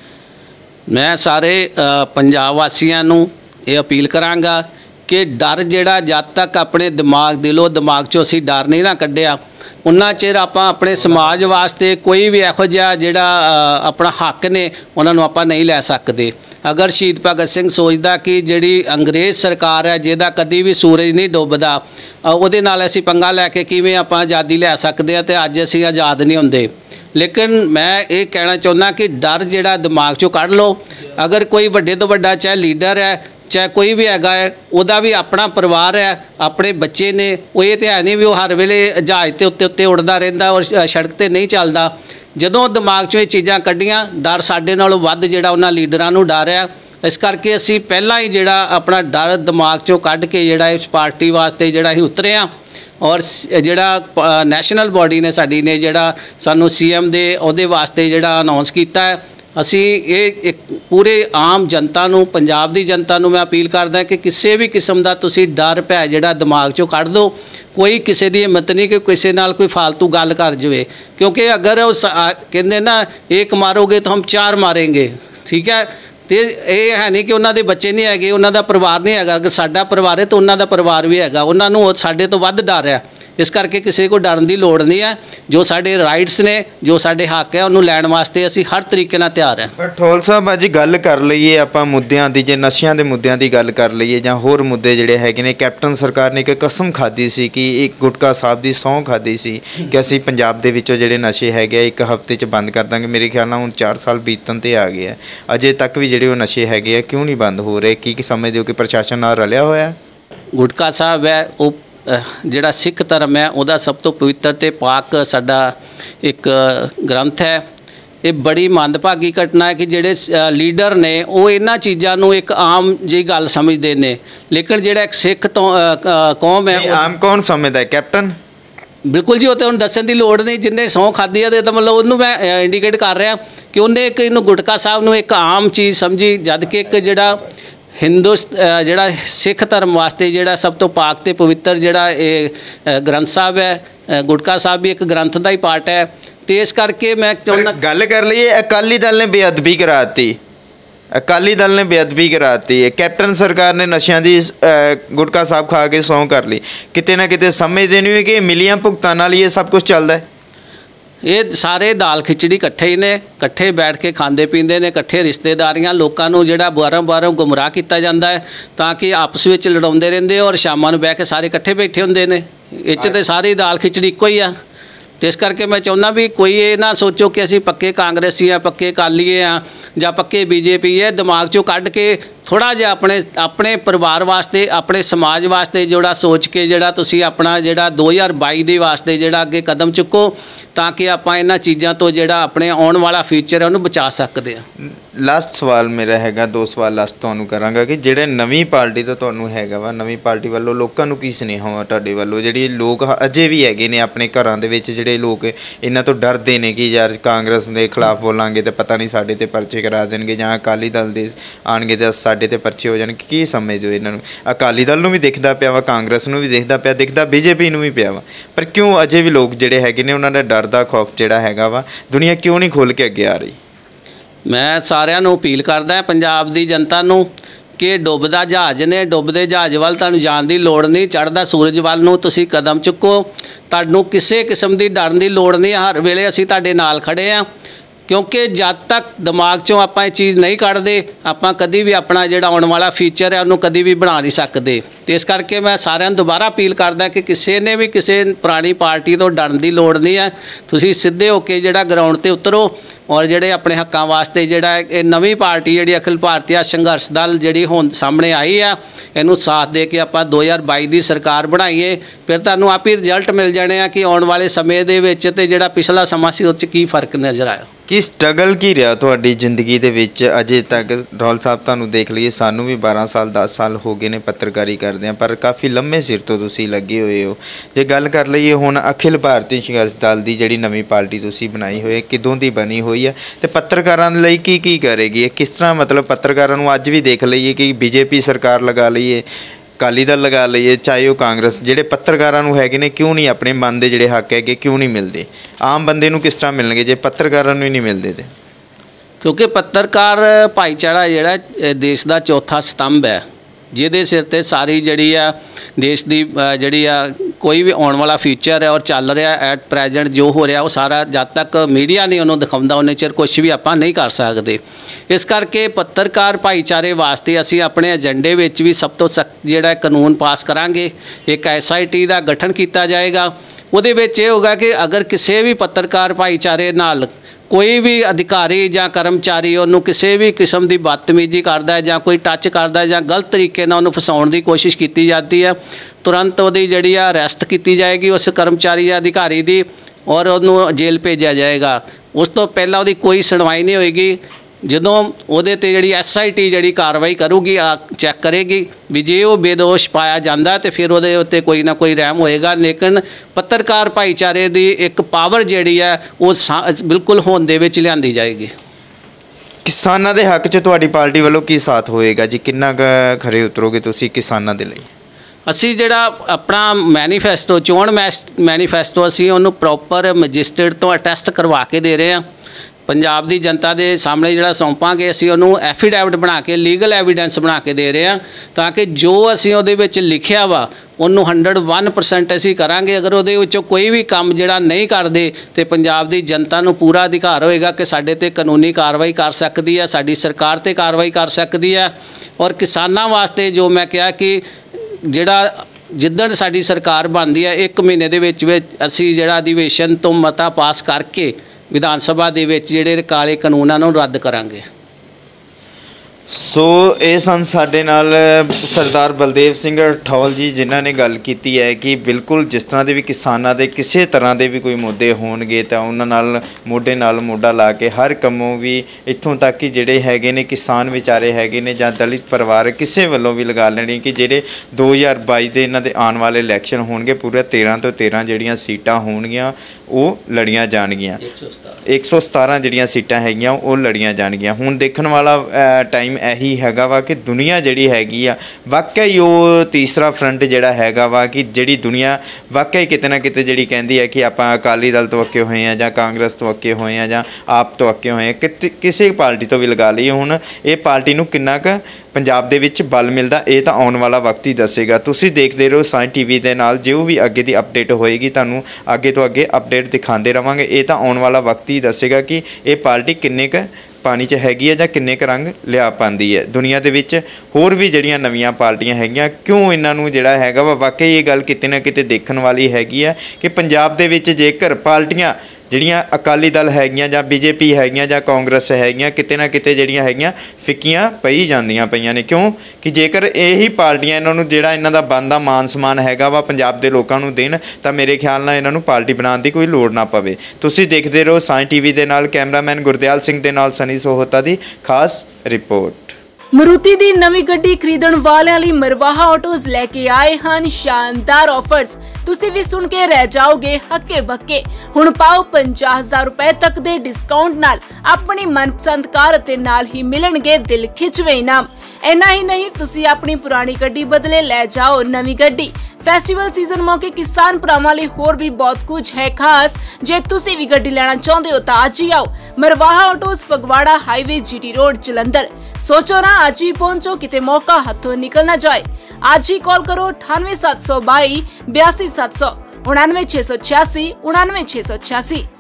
S1: ਮੈਂ ਸਾਰੇ ਪੰਜਾਬ ਵਾਸੀਆਂ ਨੂੰ ਇਹ ਅਪੀਲ ਕਰਾਂਗਾ ਕਿ ਡਰ ਜਿਹੜਾ ਜਦ ਤੱਕ ਆਪਣੇ ਦਿਮਾਗ ਦਿਲੋਂ ਦਿਮਾਗ 'ਚੋਂ ਅਸੀਂ ਡਰ ਨਹੀਂ ਨਾ ਕੱਢਿਆ, ਉਨਾ ਚਿਰ ਆਪਾਂ ਆਪਣੇ ਸਮਾਜ ਵਾਸਤੇ ਕੋਈ ਵੀ ਇਹੋ ਜਿਹਾ ਜਿਹੜਾ ਆਪਣਾ ਹੱਕ ਨੇ ਉਹਨਾਂ ਨੂੰ ਆਪਾਂ ਨਹੀਂ ਲੈ ਸਕਦੇ। ਅਗਰ ਸ਼ਹੀਦ ਭਗਤ ਸਿੰਘ ਸੋਚਦਾ ਕਿ ਜਿਹੜੀ ਅੰਗਰੇਜ਼ ਸਰਕਾਰ ਹੈ ਜਿਹਦਾ ਕਦੀ ਵੀ ਸੂਰਜ ਨਹੀਂ ਡੁੱਬਦਾ, ਉਹਦੇ ਨਾਲ ਅਸੀਂ ਪੰਗਾ ਲੈ ਕੇ ਕਿਵੇਂ ਆਪਾਂ ਆਜ਼ਾਦੀ ਲੈ ਸਕਦੇ ਹਾਂ ਤੇ ਅੱਜ ਅਸੀਂ ਆਜ਼ਾਦ ਨਹੀਂ ਹੁੰਦੇ। ਲੇਕਿਨ ਮੈਂ ਇਹ ਕਹਿਣਾ ਚਾਹੁੰਦਾ ਕਿ ਡਰ ਜਿਹੜਾ ਦਿਮਾਗ 'ਚੋਂ ਕੱਢ ਲਓ। ਅਗਰ ਕੋਈ ਵੱਡੇ ਤੋਂ ਵੱਡਾ ਚਾਹੇ ਲੀਡਰ ਹੈ ਚਾਹੇ ਕੋਈ ਵੀ ਹੈਗਾ ਹੈ, ਉਹਦਾ ਵੀ ਆਪਣਾ ਪਰਿਵਾਰ ਹੈ, ਆਪਣੇ ਬੱਚੇ ਨੇ, ਉਹ ਇਹ ਤਾਂ ਹੈ ਨਹੀਂ ਵੀ ਉਹ ਹਰ ਵੇਲੇ ਜਹਾਜ਼ ਦੇ ਉੱਤੇ ਉੱਤੇ ਉੱਡਦਾ ਰਹਿੰਦਾ ਔਰ ਸੜਕ 'ਤੇ ਨਹੀਂ ਚੱਲਦਾ। ਜਦੋਂ ਦਿਮਾਗ 'ਚੋਂ ਇਹ ਚੀਜ਼ਾਂ ਕੱਢੀਆਂ, ਡਰ ਸਾਡੇ ਨਾਲੋਂ ਵੱਧ ਜਿਹੜਾ ਉਹਨਾਂ ਲੀਡਰਾਂ ਨੂੰ ਡਰ ਆ। ਇਸ ਕਰਕੇ ਅਸੀਂ ਪਹਿਲਾਂ ਹੀ ਜਿਹੜਾ ਆਪਣਾ ਡਰ ਦਿਮਾਗ 'ਚੋਂ ਕੱਢ ਕੇ ਜਿਹੜਾ ਇਸ ਪਾਰਟੀ ਵਾਸਤੇ ਜਿਹੜਾ ਅਸੀਂ ਉਤਰੇ ਹਾਂ ਔਰ ਜਿਹੜਾ ਨੈਸ਼ਨਲ ਬਾਡੀ ਨੇ ਸਾਡੀ ਨੇ ਜਿਹੜਾ ਸਾਨੂੰ ਸੀਐਮ ਦੇ ਉਹਦੇ ਵਾਸਤੇ ਜਿਹੜਾ ਅਨਾਉਂਸ ਕੀਤਾ ਹੈ, ਅਸੀਂ ਇਹ ਇੱਕ ਪੂਰੇ ਆਮ ਜਨਤਾ ਨੂੰ, ਪੰਜਾਬ ਦੀ ਜਨਤਾ ਨੂੰ ਮੈਂ ਅਪੀਲ ਕਰਦਾ ਕਿ ਕਿਸੇ ਵੀ ਕਿਸਮ ਦਾ ਤੁਸੀਂ ਡਰ ਭੈ ਜਿਹੜਾ ਦਿਮਾਗ 'ਚੋਂ ਕੱਢ ਦਿਓ। ਕੋਈ ਕਿਸੇ ਦੀ ਹਿੰਮਤ ਨਹੀਂ ਕਿ ਕਿਸੇ ਨਾਲ ਕੋਈ ਫालतू ਗੱਲ ਕਰ ਜਾਵੇ, ਕਿਉਂਕਿ ਅਗਰ ਉਹ ਕਹਿੰਦੇ ਨਾ ਇੱਕ ਮਾਰੋਗੇ ਤਾਂ ਹਮ ਚਾਰ ਮਾरेंगे, ਠੀਕ ਹੈ। ਤੇ ਇਹ ਹੈ ਨਹੀਂ ਕਿ ਉਹਨਾਂ ਦੇ ਬੱਚੇ ਨਹੀਂ ਹੈਗੇ, ਉਹਨਾਂ ਦਾ ਪਰਿਵਾਰ ਨਹੀਂ ਹੈਗਾ। ਅਗਰ ਸਾਡਾ ਪਰਿਵਾਰ ਹੈ ਤਾਂ ਉਹਨਾਂ ਦਾ ਪਰਿਵਾਰ ਵੀ ਹੈਗਾ, ਉਹਨਾਂ ਨੂੰ ਸਾਡੇ ਤੋਂ ਵੱਧ ਡਰ ਹੈ। ਇਸ ਕਰਕੇ ਕਿਸੇ ਕੋ ਡਰਨ ਦੀ ਲੋੜ ਨਹੀਂ ਹੈ। ਜੋ ਸਾਡੇ ਰਾਈਟਸ ਨੇ, ਜੋ ਸਾਡੇ ਹੱਕ ਹੈ, ਉਹਨੂੰ ਲੈਣ ਵਾਸਤੇ ਅਸੀਂ ਹਰ ਤਰੀਕੇ ਨਾਲ ਤਿਆਰ ਹਾਂ।
S2: ਪਰ ਠੋਲ ਸਾਹਿਬ, ਅੱਜ ਗੱਲ ਕਰ ਲਈਏ ਆਪਾਂ ਮੁੱਦਿਆਂ ਦੀ, ਜੇ ਨਸ਼ਿਆਂ ਦੇ ਮੁੱਦਿਆਂ ਦੀ ਗੱਲ ਕਰ ਲਈਏ ਜਾਂ ਹੋਰ ਮੁੱਦੇ ਜਿਹੜੇ ਹੈਗੇ ਨੇ, ਕੈਪਟਨ ਸਰਕਾਰ ਨੇ ਇੱਕ ਕਸਮ ਖਾਧੀ ਸੀ ਕਿ ਇੱਕ ਗੁਟਕਾ ਸਾਹਿਬ ਦੀ ਸਹੁੰ ਖਾਧੀ ਸੀ ਕਿ ਅਸੀਂ ਪੰਜਾਬ ਦੇ ਵਿੱਚੋਂ ਜਿਹੜੇ ਨਸ਼ੇ ਹੈਗੇ ਇੱਕ ਹਫ਼ਤੇ 'ਚ ਬੰਦ ਕਰ ਦਾਂਗੇ। ਮੇਰੇ ਖਿਆਲ ਨਾਲ ਹੁਣ ਚਾਰ ਸਾਲ ਬੀਤਣ 'ਤੇ ਆ ਗਏ ਆ, ਅਜੇ ਤੱਕ ਵੀ ਜਿਹੜੇ ਉਹ ਨਸ਼ੇ ਹੈਗੇ ਆ ਕਿਉਂ ਨਹੀਂ ਬੰਦ ਹੋ ਰਹੇ? ਕੀ ਕੀ ਸਮਝਦੇ ਹੋ ਕਿ ਪ੍ਰਸ਼ਾਸਨ ਨਾਲ ਰਲਿਆ ਹੋਇਆ?
S1: ਗੁਟਕਾ ਸਾਹਿਬ ਹੈ ਉਹ ਜਿਹੜਾ ਸਿੱਖ ਧਰਮ ਹੈ ਉਹਦਾ ਸਭ ਤੋਂ ਪਵਿੱਤਰ ਤੇ ਪਾਕ ਸਾਡਾ ਇੱਕ ਗ੍ਰੰਥ ਹੈ। ਇਹ ਬੜੀ ਮੰਦਭਾਗੀ ਘਟਨਾ ਹੈ ਕਿ ਜਿਹੜੇ ਲੀਡਰ ਨੇ ਉਹ ਇਹਨਾਂ ਚੀਜ਼ਾਂ ਨੂੰ ਇੱਕ ਆਮ ਜਿਹੀ ਗੱਲ ਸਮਝਦੇ ਨੇ, ਲੇਕਿਨ ਜਿਹੜਾ ਇੱਕ ਸਿੱਖ ਤੋਂ ਕੌਮ ਹੈ,
S2: ਆਮ ਕੌਣ ਸਮਝਦਾ ਹੈ? ਕੈਪਟਨ?
S1: ਬਿਲਕੁਲ ਜੀ, ਉਹ ਤਾਂ ਹੁਣ ਦੱਸਣ ਦੀ ਲੋੜ ਨਹੀਂ। ਜਿੰਨੇ ਸਹੁੰ ਖਾਧੀ ਹੈ ਤਾਂ ਮਤਲਬ ਉਹਨੂੰ ਮੈਂ ਇੰਡੀਕੇਟ ਕਰ ਰਿਹਾ ਕਿ ਉਹਨੇ ਇੱਕ ਇਹਨੂੰ ਗੁਟਕਾ ਸਾਹਿਬ ਨੂੰ ਇੱਕ ਆਮ ਚੀਜ਼ ਸਮਝੀ, ਜਦ ਕਿ ਇੱਕ ਜਿਹੜਾ ਹਿੰਦੁਸਤ ਜਿਹੜਾ ਸਿੱਖ ਧਰਮ ਵਾਸਤੇ ਜਿਹੜਾ ਸਭ ਤੋਂ ਪਾਕ ਤੇ ਪਵਿੱਤਰ ਜਿਹੜਾ ਇਹ ਗ੍ਰੰਥ ਸਾਹਿਬ ਹੈ, ਗੁਟਕਾ ਸਾਹਿਬ ਵੀ ਇੱਕ ਗ੍ਰੰਥ ਦਾ ਹੀ ਪਾਰਟ ਹੈ। ਤੇ ਇਸ ਕਰਕੇ ਮੈਂ ਚਾਹੁੰਦਾ
S2: ਗੱਲ ਕਰ ਲਈਏ, ਅਕਾਲੀ ਦਲ ਨੇ ਬੇਅਦਬੀ ਕਰਾਤੀ, ਅਕਾਲੀ ਦਲ ਨੇ ਬੇਅਦਬੀ ਕਰਾਤੀ ਹੈ, ਕੈਪਟਨ ਸਰਕਾਰ ਨੇ ਨਸ਼ਿਆਂ ਦੀ ਗੁਟਕਾ ਸਾਹਿਬ ਖਾ ਕੇ ਸਹੁੰ ਕਰ ਲਈ। ਕਿਤੇ ਨਾ ਕਿਤੇ ਸਮਝਦੇ ਨਹੀਂ ਕਿ ਮਿਲੀਆਂ ਭੁਗਤਾਂ ਨਾਲ ਹੀ ਇਹ ਸਭ ਕੁਝ ਚੱਲਦਾ ਹੈ।
S1: ਇਹ ਸਾਰੇ ਦਾਲ ਖਿਚੜੀ ਇਕੱਠੇ ਹੀ ਨੇ, ਇਕੱਠੇ ਬੈਠ ਕੇ ਖਾਂਦੇ ਪੀਂਦੇ ਨੇ, ਇਕੱਠੇ ਰਿਸ਼ਤੇਦਾਰੀਆਂ। ਲੋਕਾਂ ਨੂੰ ਜਿਹੜਾ ਬਾਰਾਂ ਬਾਰਾਂ ਗੁੰਮਰਾਹ ਕੀਤਾ ਜਾਂਦਾ ਹੈ ਤਾਂ ਕਿ ਆਪਸ ਵਿੱਚ ਲੜਾਉਂਦੇ ਰਹਿੰਦੇ ਔਰ ਸ਼ਾਮਾਂ ਨੂੰ ਬਹਿ ਕੇ ਸਾਰੇ ਇਕੱਠੇ ਬੈਠੇ ਹੁੰਦੇ ਨੇ। ਇਹ 'ਚ ਤਾਂ ਸਾਰੀ ਦਾਲ ਖਿਚੜੀ ਇੱਕੋ ਹੀ ਆ। ਤੇ ਇਸ ਕਰਕੇ ਮੈਂ ਚਾਹੁੰਦਾ ਵੀ ਕੋਈ ਇਹ ਨਾ ਸੋਚੋ ਕਿ ਅਸੀਂ ਪੱਕੇ ਕਾਂਗਰਸੀ ਆ, ਪੱਕੇ ਅਕਾਲੀਏ ਆ ਜਾਂ ਪੱਕੇ ਬੀਜੇਪੀ ਹੈ। ਦਿਮਾਗ 'ਚੋਂ ਕੱਢ ਕੇ ਥੋੜ੍ਹਾ ਜਿਹਾ ਆਪਣੇ ਆਪਣੇ ਪਰਿਵਾਰ ਵਾਸਤੇ, ਆਪਣੇ ਸਮਾਜ ਵਾਸਤੇ ਜਿਹੜਾ ਸੋਚ ਕੇ ਜਿਹੜਾ ਤੁਸੀਂ ਆਪਣਾ ਜਿਹੜਾ ਦੋ ਹਜ਼ਾਰ ਬਾਈ ਦੇ ਵਾਸਤੇ ਜਿਹੜਾ ਅੱਗੇ ਕਦਮ ਚੁੱਕੋ ਤਾਂ ਕਿ ਆਪਾਂ ਇਹਨਾਂ ਚੀਜ਼ਾਂ ਤੋਂ ਜਿਹੜਾ ਆਪਣੇ ਆਉਣ ਵਾਲਾ ਫਿਊਚਰ ਹੈ ਉਹਨੂੰ ਬਚਾ ਸਕਦੇ ਹਾਂ।
S2: ਲਾਸਟ ਸਵਾਲ ਮੇਰਾ ਹੈਗਾ, ਦੋ ਸਵਾਲ ਲਾਸਟ ਤੁਹਾਨੂੰ ਕਰਾਂਗਾ ਕਿ ਜਿਹੜੇ ਨਵੀਂ ਪਾਰਟੀ ਤੋਂ ਤੁਹਾਨੂੰ ਹੈਗਾ ਵਾ, ਨਵੀਂ ਪਾਰਟੀ ਵੱਲੋਂ ਲੋਕਾਂ ਨੂੰ ਕੀ ਸੁਨੇਹਾ ਵਾ ਤੁਹਾਡੇ ਵੱਲੋਂ? ਜਿਹੜੀ ਲੋਕ ਅਜੇ ਵੀ ਹੈਗੇ ਨੇ ਆਪਣੇ ਘਰਾਂ ਦੇ ਵਿੱਚ, ਜਿਹੜੇ ਲੋਕ ਇਹਨਾਂ ਤੋਂ ਡਰਦੇ ਨੇ ਕਿ ਯਾਰ ਕਾਂਗਰਸ ਦੇ ਖਿਲਾਫ ਬੋਲਾਂਗੇ ਤਾਂ ਪਤਾ ਨਹੀਂ ਸਾਡੇ 'ਤੇ ਪਰਚੇ ਕਰਾ ਦੇਣਗੇ ਜਾਂ ਅਕਾਲੀ ਦਲ ਦੇ ਆਉਣਗੇ ਤਾਂ ਸਾਡੇ 'ਤੇ ਪਰਚੇ ਹੋ ਜਾਣਗੇ, ਕੀ ਸਮਝਦੇ ਹੋ ਇਹਨਾਂ ਨੂੰ? ਅਕਾਲੀ ਦਲ ਨੂੰ ਵੀ ਦਿਖਦਾ ਪਿਆ ਵਾ, ਕਾਂਗਰਸ ਨੂੰ ਵੀ ਦਿਖਦਾ ਪਿਆ, ਦਿਖਦਾ ਬੀਜੇਪੀ ਨੂੰ ਵੀ ਪਿਆ ਵਾ, ਪਰ ਕਿਉਂ ਅਜੇ ਵੀ ਲੋਕ ਜਿਹੜੇ ਹੈਗੇ ਨੇ ਉਹਨਾਂ ਦਾ ਡਰ ਦਾ ਖੌਫ ਜਿਹੜਾ ਹੈਗਾ ਵਾ, ਦੁਨੀਆ ਕਿਉਂ ਨਹੀਂ ਖੁੱਲ੍ਹ ਕੇ ਅੱਗੇ ਆ ਰਹੀ?
S1: ਮੈਂ ਸਾਰਿਆਂ ਨੂੰ ਅਪੀਲ ਕਰਦਾ ਪੰਜਾਬ ਦੀ ਜਨਤਾ ਨੂੰ ਕਿ ਡੁੱਬਦਾ ਜਹਾਜ਼ ਨੇ, ਡੁੱਬਦੇ ਜਹਾਜ਼ ਵੱਲ ਤੁਹਾਨੂੰ ਜਾਣ ਦੀ ਲੋੜ ਨਹੀਂ, ਚੜ੍ਹਦਾ ਸੂਰਜ ਵੱਲ ਨੂੰ ਤੁਸੀਂ ਕਦਮ ਚੁੱਕੋ। ਤੁਹਾਨੂੰ ਕਿਸੇ ਕਿਸਮ ਦੀ ਡਰਨ ਦੀ ਲੋੜ ਨਹੀਂ, ਹਰ ਵੇਲੇ ਅਸੀਂ ਤੁਹਾਡੇ ਨਾਲ ਖੜੇ ਹਾਂ। ਕਿਉਂਕਿ ਜਦ ਤੱਕ ਦਿਮਾਗ 'ਚੋਂ ਆਪਾਂ ਇਹ ਚੀਜ਼ ਨਹੀਂ ਕੱਢਦੇ, ਆਪਾਂ ਕਦੀ ਵੀ ਆਪਣਾ ਜਿਹੜਾ ਆਉਣ ਵਾਲਾ ਫਿਊਚਰ ਹੈ ਉਹਨੂੰ ਕਦੀ ਵੀ ਬਣਾ ਨਹੀਂ ਸਕਦੇ। ਤੇ ਇਸ ਕਰਕੇ ਮੈਂ ਸਾਰਿਆਂ ਨੂੰ ਦੁਬਾਰਾ ਅਪੀਲ ਕਰਦਾ ਕਿ ਕਿਸੇ ਨੇ ਵੀ ਕਿਸੇ ਪੁਰਾਣੀ ਪਾਰਟੀ ਤੋਂ ਡਰਨ ਦੀ ਲੋੜ ਨਹੀਂ ਹੈ। ਤੁਸੀਂ ਸਿੱਧੇ ਹੋ ਕੇ ਜਿਹੜਾ ਗਰਾਊਂਡ 'ਤੇ ਉਤਰੋ ਔਰ ਜਿਹੜੇ ਆਪਣੇ ਹੱਕਾਂ ਵਾਸਤੇ ਜਿਹੜਾ ਇਹ ਨਵੀਂ ਪਾਰਟੀ ਜਿਹੜੀ ਅਖਿਲ ਭਾਰਤੀ ਸੰਘਰਸ਼ ਦਲ ਜਿਹੜੀ ਹੁਣ ਸਾਹਮਣੇ ਆਈ ਆ, ਇਹਨੂੰ ਸਾਥ ਦੇ ਕੇ ਆਪਾਂ ਦੋ ਹਜ਼ਾਰ ਬਾਈ ਦੀ ਸਰਕਾਰ ਬਣਾਈਏ। ਫਿਰ ਤੁਹਾਨੂੰ ਆਪ ਹੀ ਰਿਜ਼ਲਟ ਮਿਲ ਜਾਣੇ ਆ ਕਿ ਆਉਣ ਵਾਲੇ ਸਮੇਂ ਦੇ ਵਿੱਚ ਤੇ ਜਿਹੜਾ ਪਿਛਲਾ ਸਮਾਂ ਸੀ ਉਹ 'ਚ ਕੀ ਫਰਕ ਨਜ਼ਰ ਆਇਆ।
S2: ਕੀ ਸਟਰਗਲ ਕੀ ਰਿਹਾ ਤੁਹਾਡੀ ਜ਼ਿੰਦਗੀ ਦੇ ਵਿੱਚ ਅਜੇ ਤੱਕ? ਰੌਲ ਸਾਹਿਬ ਤੁਹਾਨੂੰ ਦੇਖ ਲਈਏ, ਸਾਨੂੰ ਵੀ ਬਾਰਾਂ ਸਾਲ ਦਸ ਸਾਲ ਹੋ ਗਏ ਨੇ ਪੱਤਰਕਾਰੀ ਕਰਦਿਆਂ, ਪਰ ਕਾਫੀ ਲੰਮੇ ਸਿਰ ਤੋਂ ਤੁਸੀਂ ਲੱਗੇ ਹੋਏ ਹੋ। ਜੇ ਗੱਲ ਕਰ ਲਈਏ ਹੁਣ ਅਖਿਲ ਭਾਰਤੀ ਸੰਘਰਸ਼ ਦਲ ਦੀ ਜਿਹੜੀ ਨਵੀਂ ਪਾਰਟੀ ਤੁਸੀਂ ਬਣਾਈ ਹੋਈ, ਕਿਦੋਂ ਦੀ ਬਣੀ ਹੋਈ ਹੈ ਤੇ ਪੱਤਰਕਾਰਾਂ ਲਈ ਕੀ ਕੀ ਕਰੇਗੀ? ਕਿਸ ਤਰ੍ਹਾਂ ਮਤਲਬ ਪੱਤਰਕਾਰਾਂ ਨੂੰ ਅੱਜ ਵੀ ਦੇਖ ਲਈਏ ਕਿ ਬੀਜੇਪੀ ਸਰਕਾਰ ਲਗਾ ਲਈਏ, ਅਕਾਲੀ ਦਲ ਲਗਾ ਲਈਏ, ਚਾਹੇ ਉਹ ਕਾਂਗਰਸ, ਜਿਹੜੇ ਪੱਤਰਕਾਰਾਂ ਨੂੰ ਹੈਗੇ ਨੇ ਕਿਉਂ ਨਹੀਂ ਆਪਣੇ ਮਨ ਦੇ ਜਿਹੜੇ ਹੱਕ ਹੈਗੇ ਕਿਉਂ ਨਹੀਂ ਮਿਲਦੇ? ਆਮ ਬੰਦੇ ਨੂੰ ਕਿਸ ਤਰ੍ਹਾਂ ਮਿਲਣਗੇ ਜੇ ਪੱਤਰਕਾਰਾਂ ਨੂੰ ਹੀ ਨਹੀਂ ਮਿਲਦੇ? ਤੇ
S1: ਕਿਉਂਕਿ ਪੱਤਰਕਾਰ ਭਾਈਚਾਰਾ ਜਿਹੜਾ ਦੇਸ਼ ਦਾ ਚੌਥਾ ਸਤੰਭ ਹੈ, ਜਿਹਦੇ ਸਿਰ 'ਤੇ ਸਾਰੀ ਜਿਹੜੀ ਆ ਦੇਸ਼ ਦੀ ਜਿਹੜੀ ਆ ਕੋਈ ਵੀ ਆਉਣ ਵਾਲਾ ਫਿਊਚਰ ਹੈ ਔਰ ਚੱਲ ਰਿਹਾ ਐਟ ਪ੍ਰੈਜੈਂਟ ਜੋ ਹੋ ਰਿਹਾ ਉਹ ਸਾਰਾ ਜਦ ਤੱਕ ਮੀਡੀਆ ਨਹੀਂ ਉਹਨੂੰ ਦਿਖਾਉਂਦਾ ਉਹਨੇ ਚਿਰ ਕੁਛ ਵੀ ਆਪਾਂ ਨਹੀਂ ਕਰ ਸਕਦੇ। ਇਸ ਕਰਕੇ ਪੱਤਰਕਾਰ ਭਾਈਚਾਰੇ ਵਾਸਤੇ ਅਸੀਂ ਆਪਣੇ ਏਜੰਡੇ ਵਿੱਚ ਵੀ ਸਭ ਤੋਂ ਸਖਤ ਜਿਹੜਾ ਕਾਨੂੰਨ ਪਾਸ ਕਰਾਂਗੇ। ਇੱਕ ਐਸ ਆਈ ਟੀ ਦਾ ਗਠਨ ਕੀਤਾ ਜਾਏਗਾ। ਉਹਦੇ ਵਿੱਚ ਇਹ ਹੋਗਾ ਕਿ ਅਗਰ ਕਿਸੇ ਵੀ ਪੱਤਰਕਾਰ ਭਾਈਚਾਰੇ ਨਾਲ ਕੋਈ ਵੀ ਅਧਿਕਾਰੀ ਜਾਂ ਕਰਮਚਾਰੀ ਉਹਨੂੰ ਕਿਸੇ ਵੀ ਕਿਸਮ ਦੀ ਬਦਤਮੀਜ਼ੀ ਕਰਦਾ ਹੈ ਜਾਂ ਕੋਈ ਟੱਚ ਕਰਦਾ ਜਾਂ ਗਲਤ ਤਰੀਕੇ ਨਾਲ ਉਹਨੂੰ ਫਸਾਉਣ ਦੀ ਕੋਸ਼ਿਸ਼ ਕੀਤੀ ਜਾਂਦੀ ਹੈ, ਤੁਰੰਤ ਉਹਦੀ ਜਿਹੜੀ ਆ ਅਰੈਸਟ ਕੀਤੀ ਜਾਏਗੀ ਉਸ ਕਰਮਚਾਰੀ ਜਾਂ ਅਧਿਕਾਰੀ ਦੀ ਔਰ ਉਹਨੂੰ ਜੇਲ੍ਹ ਭੇਜਿਆ ਜਾਏਗਾ। ਉਸ ਤੋਂ ਪਹਿਲਾਂ ਉਹਦੀ ਕੋਈ ਸੁਣਵਾਈ ਨਹੀਂ ਹੋਏਗੀ। ਜਦੋਂ ਉਹਦੇ 'ਤੇ ਜਿਹੜੀ ਐਸ ਆਈ ਟੀ ਜਿਹੜੀ ਕਾਰਵਾਈ ਕਰੂਗੀ, ਚੈੱਕ ਕਰੇਗੀ ਵੀ ਜੇ ਉਹ ਬੇਦੋਸ਼ ਪਾਇਆ ਜਾਂਦਾ ਤੇ ਫਿਰ ਉਹਦੇ ਉੱਤੇ ਕੋਈ ਨਾ ਕੋਈ ਰਹਿਮ ਹੋਏਗਾ। ਲੇਕਿਨ ਪੱਤਰਕਾਰ ਭਾਈਚਾਰੇ ਦੀ ਇੱਕ ਪਾਵਰ ਜਿਹੜੀ ਹੈ ਉਹ ਬਿਲਕੁਲ ਹੋਂਦ ਦੇ ਵਿੱਚ ਲਿਆਂਦੀ ਜਾਏਗੀ।
S2: ਕਿਸਾਨਾਂ ਦੇ ਹੱਕ 'ਚ ਤੁਹਾਡੀ ਪਾਰਟੀ ਵੱਲੋਂ ਕੀ ਸਾਥ ਹੋਏਗਾ ਜੀ? ਕਿੰਨਾ ਕੁ ਖਰੇ ਉਤਰੋਗੇ ਤੁਸੀਂ ਕਿਸਾਨਾਂ ਦੇ ਲਈ?
S1: ਅਸੀਂ ਜਿਹੜਾ ਆਪਣਾ ਮੈਨੀਫੈਸਟੋ ਚੋਣ ਮੈਨੀਫੈਸਟੋ ਅਸੀਂ ਉਹਨੂੰ ਪ੍ਰੋਪਰ ਮੈਜਿਸਟਰੇਟ ਤੋਂ ਅਟੈਸਟ ਕਰਵਾ ਕੇ ਦੇ ਰਹੇ ਹਾਂ। ਪੰਜਾਬ ਦੀ ਜਨਤਾ ਦੇ ਸਾਹਮਣੇ ਜਿਹੜਾ ਸੌਂਪਾਂਗੇ ਅਸੀਂ ਉਹਨੂੰ ਐਫੀਡੈਵਿਟ ਬਣਾ ਕੇ ਲੀਗਲ ਐਵੀਡੈਂਸ ਬਣਾ ਕੇ ਦੇ ਰਹੇ ਹਾਂ ਤਾਂ ਕਿ ਜੋ ਅਸੀਂ ਉਹਦੇ ਵਿੱਚ ਲਿਖਿਆ ਵਾ ਉਹਨੂੰ ਹੰਡਰਡ ਵਨ ਪਰਸੈਂਟ ਅਸੀਂ ਕਰਾਂਗੇ। ਅਗਰ ਉਹਦੇ ਵਿੱਚੋਂ ਕੋਈ ਵੀ ਕੰਮ ਜਿਹੜਾ ਨਹੀਂ ਕਰਦੇ ਤੇ ਪੰਜਾਬ ਦੀ ਜਨਤਾ ਨੂੰ ਪੂਰਾ ਅਧਿਕਾਰ ਹੋਏਗਾ ਕਿ ਸਾਡੇ 'ਤੇ ਕਾਨੂੰਨੀ ਕਾਰਵਾਈ ਕਰ ਸਕਦੀ ਹੈ, ਸਾਡੀ ਸਰਕਾਰ 'ਤੇ ਕਾਰਵਾਈ ਕਰ ਸਕਦੀ ਹੈ। ਔਰ ਕਿਸਾਨਾਂ ਵਾਸਤੇ ਜੋ ਮੈਂ ਕਿਹਾ ਕਿ ਜਿਹੜਾ ਜਿੱਦਣ ਸਾਡੀ ਸਰਕਾਰ ਬਣਦੀ ਹੈ ਇੱਕ ਮਹੀਨੇ ਦੇ ਵਿੱਚ ਵਿੱਚ ਅਸੀਂ ਜਿਹੜਾ ਅਧਿਵੇਸ਼ਨ ਤੋਂ ਮਤਾ ਪਾਸ ਕਰਕੇ ਵਿਧਾਨ ਸਭਾ ਦੇ ਵਿੱਚ ਜਿਹੜੇ ਕਾਲੇ ਕਾਨੂੰਨਾਂ ਨੂੰ ਰੱਦ ਕਰਾਂਗੇ।
S2: ਸੋ ਇਹ ਸਨ ਸਾਡੇ ਨਾਲ ਸਰਦਾਰ ਬਲਦੇਵ ਸਿੰਘ ਰਾਠੌਲ ਜੀ, ਜਿਨ੍ਹਾਂ ਨੇ ਗੱਲ ਕੀਤੀ ਹੈ ਕਿ ਬਿਲਕੁਲ ਜਿਸ ਤਰ੍ਹਾਂ ਦੇ ਵੀ ਕਿਸਾਨਾਂ ਦੇ ਕਿਸੇ ਤਰ੍ਹਾਂ ਦੇ ਵੀ ਕੋਈ ਮੁੱਦੇ ਹੋਣਗੇ ਤਾਂ ਉਹਨਾਂ ਨਾਲ ਮੋਢੇ ਨਾਲ ਮੋਢਾ ਲਾ ਕੇ ਹਰ ਕੰਮੋਂ ਵੀ ਇੱਥੋਂ ਤੱਕ ਕਿ ਜਿਹੜੇ ਹੈਗੇ ਨੇ ਕਿਸਾਨ ਵਿਚਾਰੇ ਹੈਗੇ ਨੇ ਜਾਂ ਦਲਿਤ ਪਰਿਵਾਰ ਕਿਸੇ ਵੱਲੋਂ ਵੀ ਲਗਾ ਲੈਣੀ ਕਿ ਜਿਹੜੇ ਦੋ ਹਜ਼ਾਰ ਬਾਈ ਦੇ ਇਹਨਾਂ ਦੇ ਆਉਣ ਵਾਲੇ ਇਲੈਕਸ਼ਨ ਹੋਣਗੇ ਪੂਰੇ ਤੇਰ੍ਹਾਂ ਤੋਂ ਤੇਰ੍ਹਾਂ ਜਿਹੜੀਆਂ ਸੀਟਾਂ ਹੋਣਗੀਆਂ ਉਹ ਲੜੀਆਂ ਜਾਣਗੀਆਂ। ਇੱਕ ਸੌ ਸਤਾਰਾਂ ਜਿਹੜੀਆਂ ਸੀਟਾਂ ਹੈਗੀਆਂ ਉਹ ਲੜੀਆਂ ਜਾਣਗੀਆਂ। ਹੁਣ ਦੇਖਣ ਵਾਲਾ ਟਾਈਮ ਇਹੀ ਹੈਗਾ ਵਾ ਕਿ ਦੁਨੀਆ ਜਿਹੜੀ ਹੈਗੀ ਆ ਵਾਕਈ ਉਹ ਤੀਸਰਾ ਫਰੰਟ ਜਿਹੜਾ ਹੈਗਾ ਵਾ ਕਿ ਜਿਹੜੀ ਦੁਨੀਆ ਵਾਕਈ ਕਿਤੇ ਨਾ ਕਿਤੇ ਜਿਹੜੀ ਕਹਿੰਦੀ ਹੈ ਕਿ ਆਪਾਂ ਅਕਾਲੀ ਦਲ ਤੋਂ ਅੱਕੇ ਹੋਏ ਹਾਂ ਜਾਂ ਕਾਂਗਰਸ ਤੋਂ ਅੱਕੇ ਹੋਏ ਹਾਂ ਜਾਂ ਆਪ ਤੋਂ ਅੱਕੇ ਹੋਏ ਹਾਂ, ਕਿਸੇ ਪਾਰਟੀ ਤੋਂ ਵੀ ਲਗਾ ਲਈਏ। ਹੁਣ ਇਹ ਪਾਰਟੀ ਨੂੰ ਕਿੰਨਾ ਕੁ ਪੰਜਾਬ ਦੇ ਵਿੱਚ ਬਲ ਮਿਲਦਾ ਇਹ ਤਾਂ ਆਉਣ ਵਾਲਾ ਵਕਤ ਹੀ ਦੱਸੇਗਾ। ਤੁਸੀਂ ਦੇਖਦੇ ਰਹੋ ਸਾਇੰਸ ਟੀਵੀ ਦੇ ਨਾਲ, ਜੋ ਵੀ ਅੱਗੇ ਦੀ ਅਪਡੇਟ ਹੋਏਗੀ ਤੁਹਾਨੂੰ ਅੱਗੇ ਤੋਂ ਅੱਗੇ ਅਪਡੇਟ ਦਿਖਾਉਂਦੇ ਰਹਾਂਗੇ। ਇਹ ਤਾਂ ਆਉਣ ਵਾਲਾ ਵਕਤ ਹੀ ਦੱਸੇਗਾ ਕਿ ਇਹ ਪਾਰਟੀ ਕਿੰਨੇ ਕੁ ਪਾਣੀ 'ਚ ਹੈਗੀ ਹੈ ਜਾਂ ਕਿੰਨੇ ਕੁ ਰੰਗ ਲਿਆ ਪਾਉਂਦੀ ਹੈ। ਦੁਨੀਆ ਦੇ ਵਿੱਚ ਹੋਰ ਵੀ ਜਿਹੜੀਆਂ ਨਵੀਆਂ ਪਾਰਟੀਆਂ ਹੈਗੀਆਂ ਕਿਉਂ ਇਹਨਾਂ ਨੂੰ ਜਿਹੜਾ ਹੈਗਾ ਵਾ ਵਾਕਈ ਇਹ ਗੱਲ ਕਿਤੇ ਨਾ ਕਿਤੇ ਦੇਖਣ ਵਾਲੀ ਹੈਗੀ ਹੈ ਕਿ ਪੰਜਾਬ ਦੇ ਵਿੱਚ ਜੇਕਰ ਪਾਰਟੀਆਂ ਜਿਹੜੀਆਂ ਅਕਾਲੀ ਦਲ ਹੈਗੀਆਂ ਜਾਂ ਬੀਜੇਪੀ ਹੈਗੀਆਂ ਜਾਂ ਕਾਂਗਰਸ ਹੈਗੀਆਂ ਕਿਤੇ ਨਾ ਕਿਤੇ ਜਿਹੜੀਆਂ ਹੈਗੀਆਂ ਫਿੱਕੀਆਂ ਪਈ ਜਾਂਦੀਆਂ ਪਈਆਂ ਨੇ। ਕਿਉਂ ਕਿ ਜੇਕਰ ਇਹੀ ਪਾਰਟੀਆਂ ਇਹਨਾਂ ਨੂੰ ਜਿਹੜਾ ਇਹਨਾਂ ਦਾ ਬਣਦਾ ਮਾਨ ਸਨਮਾਨ ਹੈਗਾ ਵਾ ਪੰਜਾਬ ਦੇ ਲੋਕਾਂ ਨੂੰ ਦੇਣ ਤਾਂ ਮੇਰੇ ਖਿਆਲ ਨਾਲ ਇਹਨਾਂ ਨੂੰ ਪਾਰਟੀ ਬਣਾਉਣ ਦੀ ਕੋਈ ਲੋੜ ਨਾ ਪਵੇ। ਤੁਸੀਂ ਦੇਖਦੇ ਰਹੋ ਸਾਇੰਸ ਟੀਵੀ ਦੇ ਨਾਲ। ਕੈਮਰਾਮੈਨ ਗੁਰਦਿਆਲ ਸਿੰਘ ਦੇ ਨਾਲ ਸਨੀ ਸੋਹਤਾ ਦੀ ਖਾਸ ਰਿਪੋਰਟ।
S3: ਮਰੂਤੀ ਦੀ ਨਵੀਂ ਗੱਡੀ ਖਰੀਦਣ ਵਾਲਿਆਂ ਲਈ ਮਰਵਾਹਾ ਆਟੋਜ਼ ਲੈ ਕੇ ਆਏ ਹਨ ਸ਼ਾਨਦਾਰ ਆਫਰਸ। ਤੁਸੀਂ ਵੀ ਸੁਣ ਕੇ ਰਹਿ ਜਾਓਗੇ ਹੱਕੇ ਬੱਕੇ। ਹੁਣ ਪਾਓ ਪੰਜਾਹ ਹਜ਼ਾਰ ਰੁਪਏ ਤੱਕ ਦੇ ਡਿਸਕਾਊਂਟ ਨਾਲ ਆਪਣੀ ਮਨਪਸੰਦ ਕਾਰ ਅਤੇ ਨਾਲ ਹੀ ਮਿਲਣਗੇ ਦਿਲ ਖਿੱਚਵੇਂ ਇਨਾਮ। इन्ना ही नहीं, तुसी अपनी पुरानी गड्डी बदले लै जाओ नवी गड्डी। फैसटिवल सीजन मौके किसान भरावां लई होर भी बहुत कुछ है खास। जे तुसी भी गड्डी लेना चाहते हो तो अज ही आओ Marwaha autos, Phagwara highway, GT road, Jalandhar. सोचो ना, अज ही पहुंचो, किते मौका हथों निकल ना जाए। आज ही कॉल करो अठानवे सात सौ बाई बयासी सात सौ, उनानवे छह सौ छियासी, उनानवे छह सौ छियासी।